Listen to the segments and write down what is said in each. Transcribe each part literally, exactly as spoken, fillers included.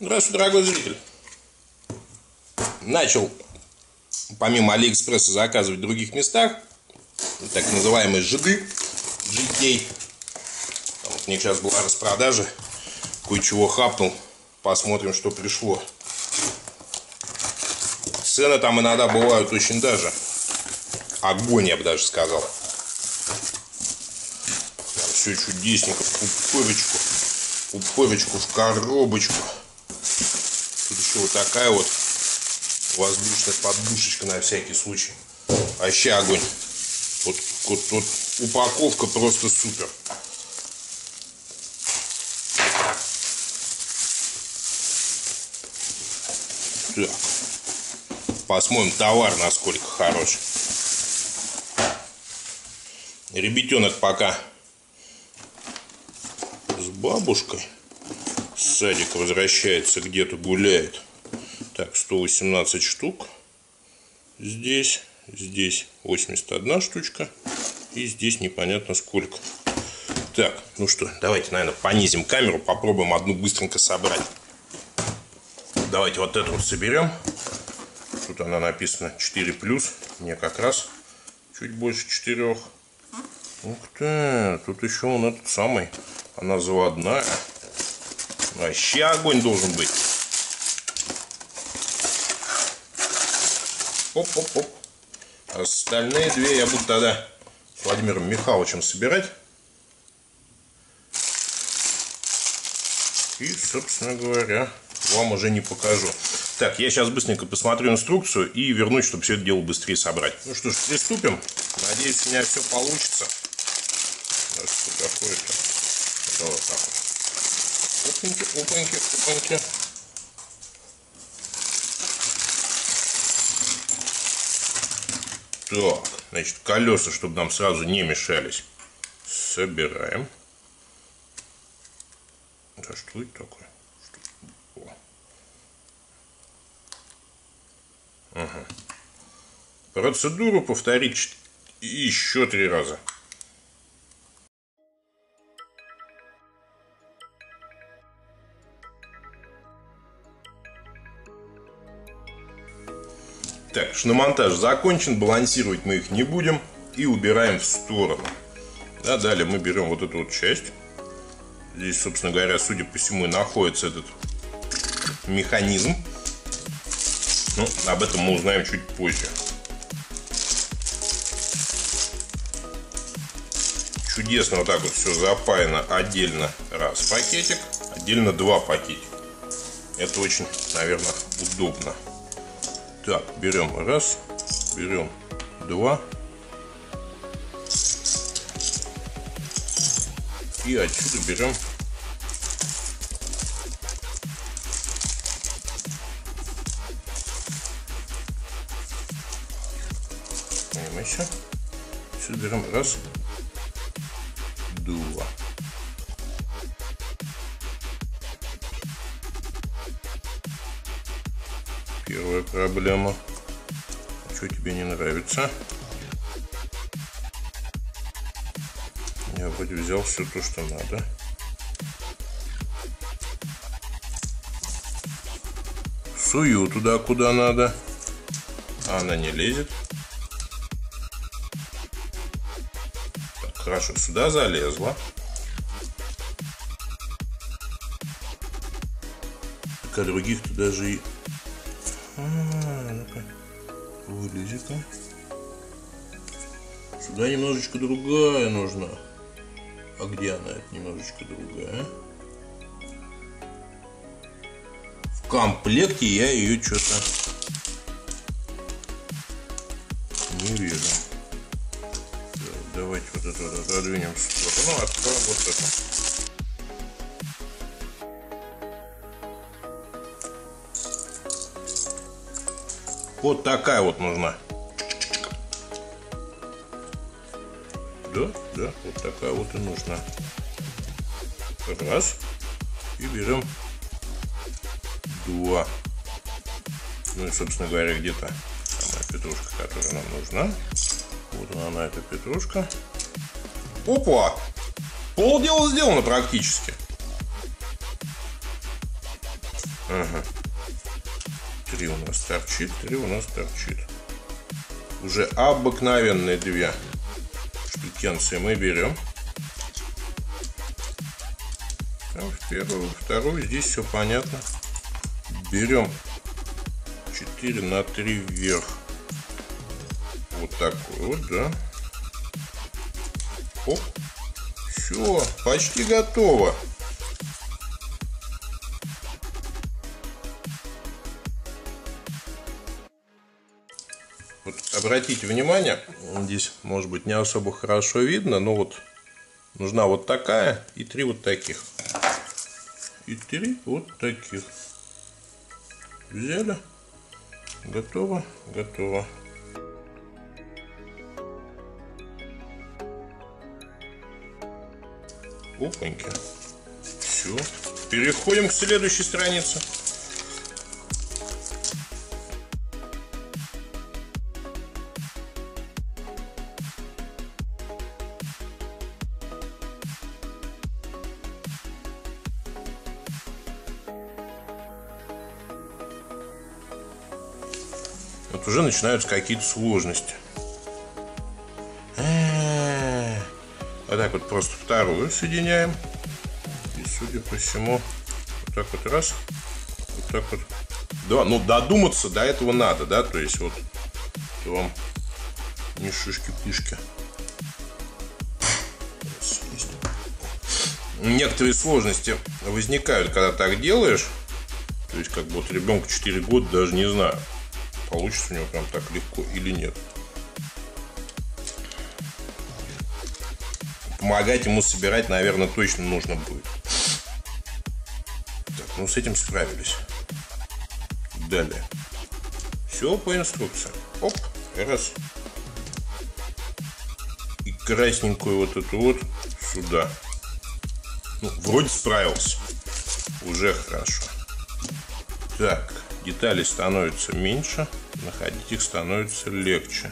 Здравствуй, дорогой зритель. Начал, помимо Алиэкспресса, заказывать в других местах. Так называемые жиды, джи кей. Вот у них сейчас была распродажа. Кое-чего хапнул. Посмотрим, что пришло. Цены там иногда бывают очень даже огонь, я бы даже сказал. Там все чудесненько, в пупырочку, пупырочку в коробочку. Тут еще вот такая вот воздушная подушечка на всякий случай. Вообще огонь. Вот, вот, вот упаковка просто супер. Так. Посмотрим товар, насколько хороший. Ребятенок пока с бабушкой с садика возвращается, где-то гуляет. Так, сто восемнадцать штук. Здесь, здесь восемьдесят одна штучка. И здесь непонятно сколько. Так, ну что, давайте, наверное, понизим камеру. Попробуем одну быстренько собрать. Давайте вот эту вот соберем. Тут она написана четыре плюс. Мне как раз чуть больше четырёх. Ух ты, тут еще он этот самый. Она заводная. Вообще огонь должен быть. Оп-оп-оп. Остальные две я буду тогда с Владимиром Михайловичем собирать. И, собственно говоря, вам уже не покажу. Так, я сейчас быстренько посмотрю инструкцию и вернусь, чтобы все это дело быстрее собрать. Ну что ж, приступим. Надеюсь, у меня все получится. Что такое-то? Да, вот так вот. Опаньки, опаньки, опаньки. Так, значит, колеса, чтобы нам сразу не мешались, собираем. Да что это такое? Что? Ага. Процедуру повторить еще три раза. Так, шиномонтаж закончен, балансировать мы их не будем и убираем в сторону. А далее мы берем вот эту вот часть. Здесь, собственно говоря, судя по всему, и находится этот механизм. Ну, об этом мы узнаем чуть позже. Чудесно вот так вот все запаяно отдельно раз пакетик, отдельно два пакетика. Это очень, наверное, удобно. Так, берем раз, берем два. И отсюда берем еще. Отсюда берем раз, два. Первая проблема. Что тебе не нравится? Я вроде взял все то, что надо. Сую туда, куда надо. А она не лезет. Так, хорошо, сюда залезла. Так, а других-то даже и... А, ну-ка, вылези-ка. Сюда немножечко другая нужна. А где она? Это немножечко другая. В комплекте я ее что-то не вижу. Так, давайте вот это вот отодвинем в сторону. Откроем вот это. Вот такая вот нужна. Да, да, вот такая вот и нужна. Раз. И берем два. Ну и, собственно говоря, где-то самая петрушка, которая нам нужна. Вот она, эта петрушка. Опа! Полдела сделано практически. Ага. Три у нас торчит, три у нас торчит. Уже обыкновенные две штукенции мы берем. Там в первую, во вторую, здесь все понятно. Берем четыре на три вверх. Вот такой вот, да. Оп. Все, почти готово. Вот обратите внимание, здесь может быть не особо хорошо видно, но вот нужна вот такая и три вот таких. И три вот таких. Взяли. Готово, готово. Опаньки. Все. Переходим к следующей странице. Вот уже начинаются какие-то сложности. Вот так вот просто вторую соединяем. И, судя по всему, вот так вот раз. Вот так вот. Да, ну додуматься до этого надо, да, то есть вот вам не шишки-пышки. Некоторые сложности возникают, когда так делаешь. То есть, как бы вот ребенку четыре года, даже не знаю, получится у него прям так легко или нет. Помогать ему собирать, наверное, точно нужно будет. Так, ну с этим справились. Далее. Все по инструкции. Оп, раз. И красненькую вот эту вот сюда. Ну, вроде справился. Уже хорошо. Так, детали становятся меньше, находить их становится легче.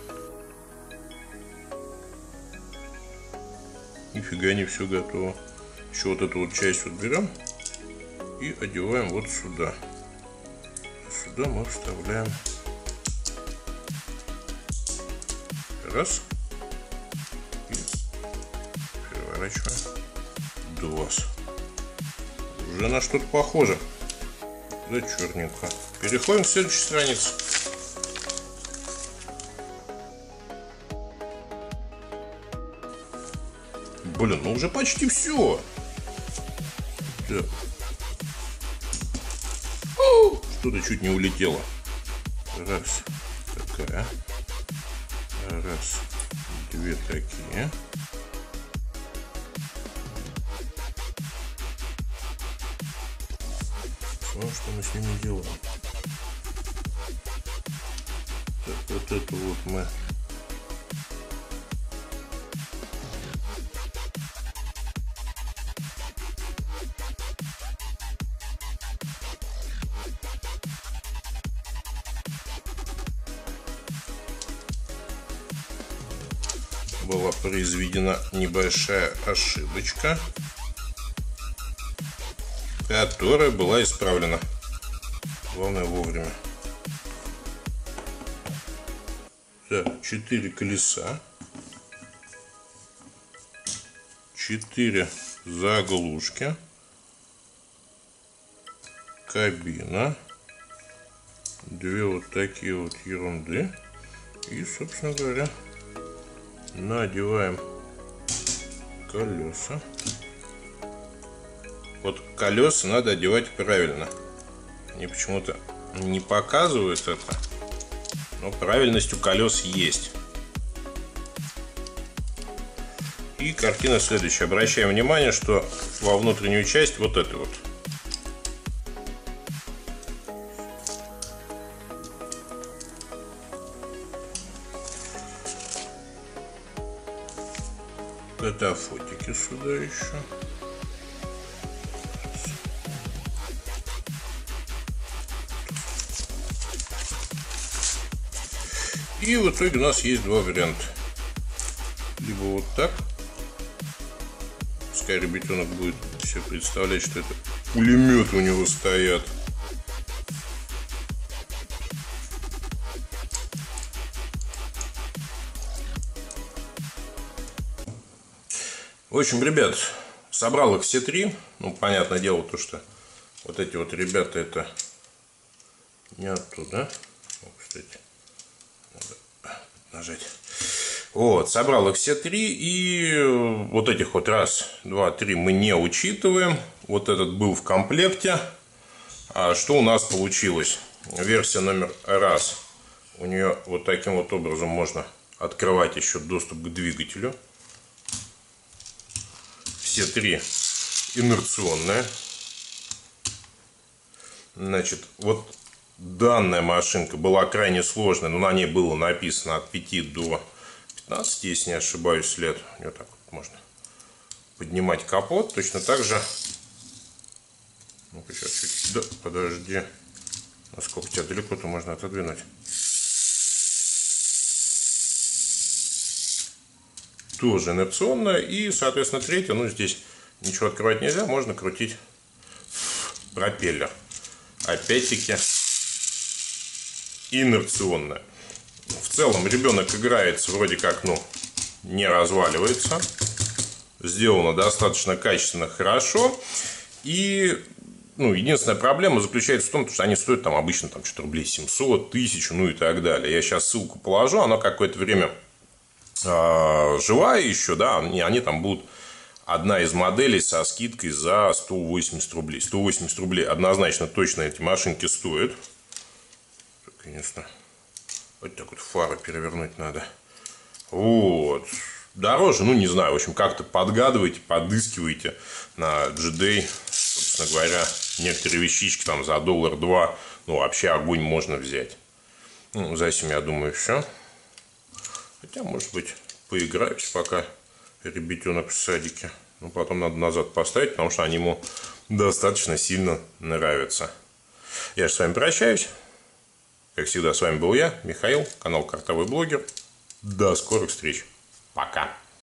Нифига не все готово. Еще вот эту вот часть вот берем и одеваем вот сюда. Сюда мы вставляем. Раз. И переворачиваем. Два. Уже на что-то похоже. Да черненько. Переходим к следующей странице. Блин, ну уже почти все. Да. Что-то чуть не улетело. Раз. Такая. Раз. Две такие. Ну, что мы с ними делаем? Так, вот это вот мы была произведена небольшая ошибочка, которая была исправлена. Главное вовремя. Так, четыре колеса, четыре заглушки, кабина, две вот такие вот ерунды и, собственно говоря, надеваем колеса. Вот колеса надо одевать правильно. Они почему-то не показывают это, но правильность у колес есть. И картина следующая. Обращаем внимание, что во внутреннюю часть вот это вот. Катафотики сюда еще. И в итоге у нас есть два варианта. Либо вот так. Пускай ребятенок будет себе представлять, что это пулеметы у него стоят. В общем, ребят, собрал их все три. Ну, понятное дело, то, что вот эти вот ребята, это не оттуда. О, кстати, надо нажать. Вот, собрал их все три. И вот этих вот раз, два, три мы не учитываем. Вот этот был в комплекте. А что у нас получилось? Версия номер раз. У нее вот таким вот образом можно открывать еще доступ к двигателю. Все три инерционные. Значит, вот данная машинка была крайне сложная, но на ней было написано от пяти до пятнадцати, если не ошибаюсь, лет. Вот так вот можно поднимать капот. Точно так же. Ну-ка, сейчас чуть... Да, подожди. Насколько тебя далеко-то можно отодвинуть? Тоже инерционная. И, соответственно, третья. Ну, здесь ничего открывать нельзя. Можно крутить пропеллер. Опять-таки инерционная. В целом ребенок играется вроде как, ну, не разваливается. Сделано достаточно качественно, хорошо. И, ну, единственная проблема заключается в том, что они стоят там обычно там что-то рублей семьсот, тысячу, ну и так далее. Я сейчас ссылку положу, она какое-то время э, живая еще, да, они, они там будут. Одна из моделей со скидкой за сто восемьдесят рублей. сто восемьдесят рублей однозначно точно эти машинки стоят. Конечно, вот так вот фары перевернуть надо. Вот. Дороже, ну не знаю, в общем, как-то подгадывайте, подыскивайте на джи дэй. Собственно говоря, некоторые вещички там за доллар-два, ну вообще огонь можно взять. Ну, за этим, я думаю, все. Хотя, может быть, поиграюсь пока. Ребятенок в садике. Ну, потом надо назад поставить, потому что они ему достаточно сильно нравятся. Я же с вами прощаюсь. Как всегда, с вами был я, Михаил, канал Картовый Блогер. До скорых встреч. Пока.